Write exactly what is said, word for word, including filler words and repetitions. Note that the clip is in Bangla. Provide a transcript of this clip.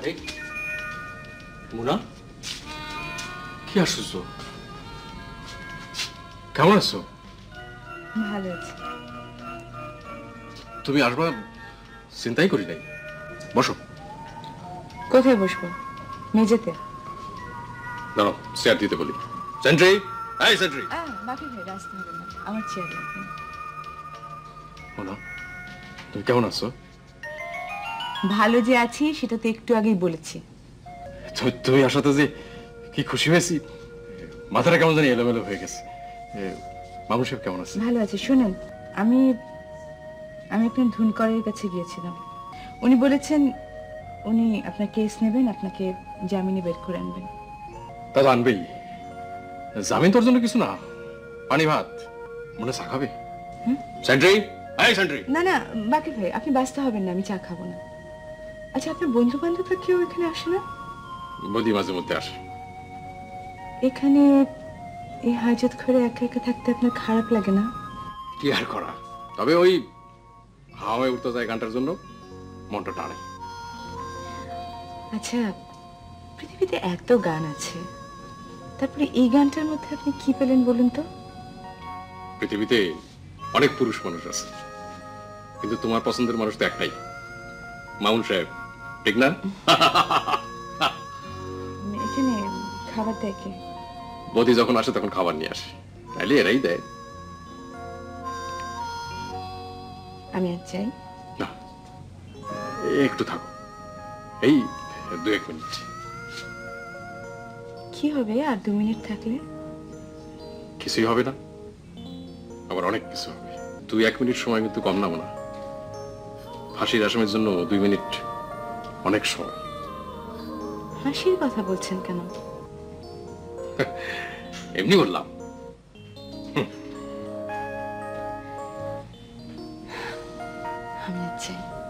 আরে মুনা, কি আশ্চর্য, কেমন আছো? ভালো আছি। তুমি আসবা চিন্তাই করি নাই। বসো। কোথায় বসবো? মেঝেতে? দাঁড়াও, চেয়ার দিতে বলি। সেন্ট্রি, এই সেন্ট্রি। বাকি ভাই রাস্তা হবে না, আমার চেয়ার লাগবে। মুনা, তুমি কেমন আছো? ভালো যে আছি সেটা তো একটু আগেই বলেছি। তুমি আসাতে যে কি খুশি হয়েছি, মাথাটা কেমন জানি এলোমেলো হয়ে গেছে। মামু সাহেব কেমন আছে? ভালো আছে। শুনুন, আমি আমি একজন ধুনকরের কাছে গিয়েছিলাম। উনি বলেছেন উনি আপনার কেস নেবেন, আপনাকে জামিনে বের করে আনবেন। তা তো আনবেই। জামিন তোর জন্য কিছু না, পানি ভাত মনে চা খাবে। সেন্ট্রি, এই সেন্ট্রি। না না বাকি ভাই, আপনি ব্যস্ত হবেন না, আমি চা খাবো না। আচ্ছা, আপনার বন্ধু বান্ধবরা কেউ এখানে আসে না? বদি মাঝে মধ্যে আসে। এখানে এই হাজত ঘরে একা একা থাকতে আপনার খারাপ লাগে না? কি আর করা, তবে ওই হাওয়ায় উঠতে যায় গানটার জন্য মনটা টানে। আচ্ছা, পৃথিবীতে এত গান আছে, তারপরে এই গানটার মধ্যে আপনি কি পেলেন বলুন তো? পৃথিবীতে অনেক পুরুষ মানুষ আছে, কিন্তু তোমার পছন্দের মানুষ তো একটাই, মামুন সাহেব, ঠিক না? এখানে খাবার দেয় কে? বদি যখন আসে তখন খাবার নিয়ে আসে, তাইলে এরাই দেয়। আমি আর চাই না, একটু থাকো, এই দু এক মিনিট। কি হবে আর দু মিনিট থাকলে? কিছুই হবে না, আবার অনেক কিছু হবে। দুই এক মিনিট সময় কিন্তু কম নাও না। ফাঁসির আসামির জন্য দুই মিনিট অনেক সময়। হাসির কথা বলছেন কেন? এমনি বললাম। আমি আর চাই।